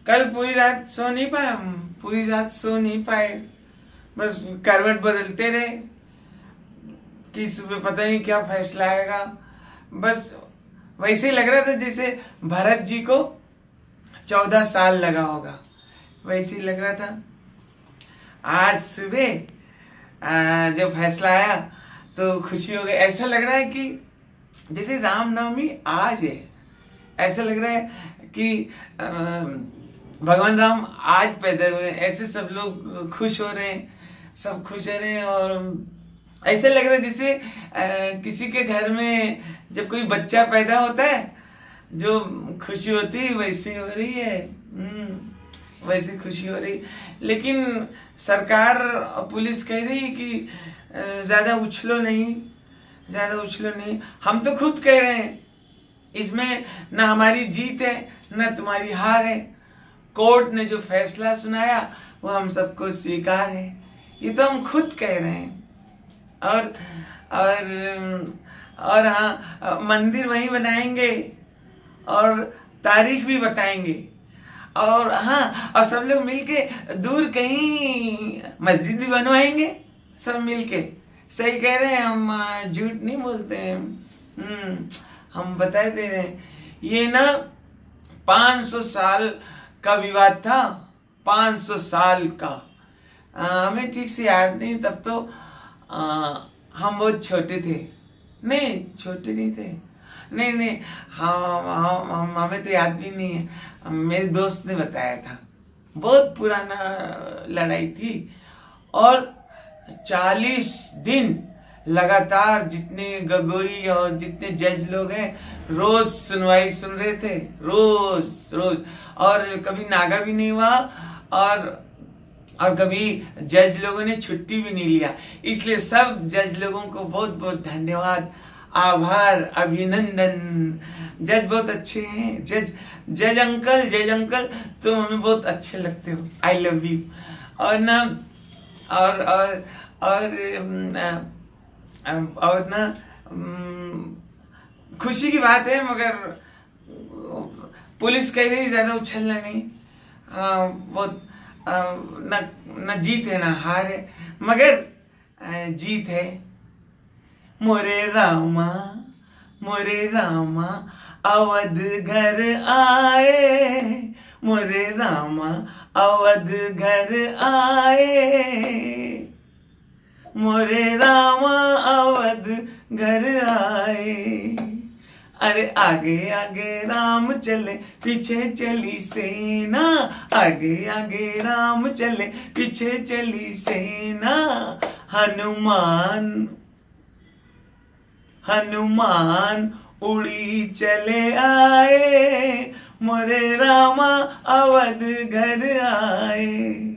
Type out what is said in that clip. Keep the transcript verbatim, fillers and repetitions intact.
कल पूरी रात सो नहीं पाए हम, पूरी रात सो नहीं पाए, बस करवट बदलते रहे कि सुबह पता नहीं क्या फैसला आएगा। बस वैसे ही लग रहा था जैसे भरत जी को चौदह साल लगा होगा, वैसे ही लग रहा था। आज सुबह जब फैसला आया तो खुशी हो गई। ऐसा लग रहा है कि जैसे रामनवमी आज है, ऐसा लग रहा है कि भगवान राम आज पैदा हुए, ऐसे सब लोग खुश हो रहे हैं, सब खुश हो रहे हैं। और ऐसा लग रहा है जैसे किसी के घर में जब कोई बच्चा पैदा होता है, जो खुशी होती है वैसी हो रही है, वैसी खुशी हो रही। लेकिन सरकार और पुलिस कह रही है कि ज्यादा उछलो नहीं, ज्यादा उछलो नहीं। हम तो खुद कह रहे हैं इसमें न हमारी जीत है न तुम्हारी हार है। कोर्ट ने जो फैसला सुनाया वो हम सबको स्वीकार है, ये तो हम खुद कह रहे हैं। और और और हाँ, मंदिर वहीं बनाएंगे और तारीख भी बताएंगे। और हाँ, और सब लोग मिलके दूर कहीं मस्जिद भी बनवाएंगे, सब मिलके। सही कह रहे हैं हम, झूठ नहीं बोलते हैं। हम्म हम बता दे रहे हैं, ये ना पाँच सौ साल का विवाद था, पाँच सौ साल का। आ, हमें ठीक से याद नहीं, तब तो आ, हम बहुत छोटे थे। नहीं, छोटे नहीं थे, नहीं नहीं हम हम हम हमें तो याद भी नहीं है। मेरे दोस्त ने बताया था, बहुत पुराना लड़ाई थी। और चालीस दिन लगातार जितने गगोई और जितने जज लोग हैं रोज सुनवाई सुन रहे थे, रोज रोज। और कभी नागा भी नहीं हुआ और और कभी जज लोगों ने छुट्टी भी नहीं लिया। इसलिए सब जज लोगों को बहुत बहुत धन्यवाद, आभार, अभिनंदन। जज बहुत अच्छे हैं, जज जज अंकल, जज अंकल तुम हमें बहुत अच्छे लगते हो, आई लव यू। और ना और और और और ना खुशी की बात है, मगर पुलिस कह रही ज्यादा उछलना नहीं। बहुत न न जीत है ना हार है, मगर जीत है। मोरे रामा मोरे रामा अवध घर आए, मोरे रामा अवध घर आए, मोरे रामा अवध घर आए। अरे आगे आगे राम चले पीछे चली सेना, आगे आगे राम चले पीछे चली सेना। हनुमान हनुमान उड़ी चले आए, मोरे रामा अवध घर आए।